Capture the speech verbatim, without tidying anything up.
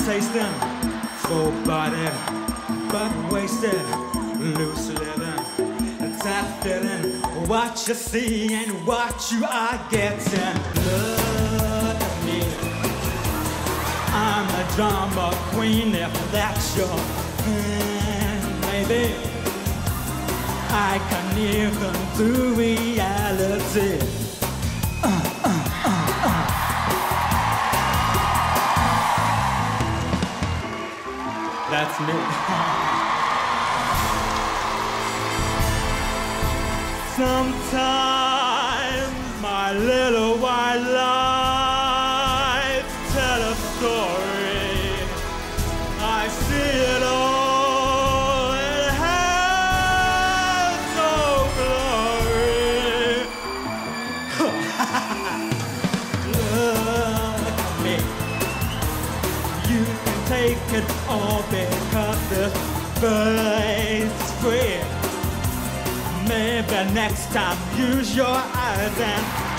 tasting, full bodied, but wasted, loose living. It's that feeling, what you see and what you are getting. Look at me, I'm the drama queen, if that's your thing, baby. I can even do reality. Uh, uh, uh, uh. That's me. Sometimes my little white lights tell a story. I see it all, it has no glory. Look at me, you can take it all because this face is free. Maybe next time use your eyes and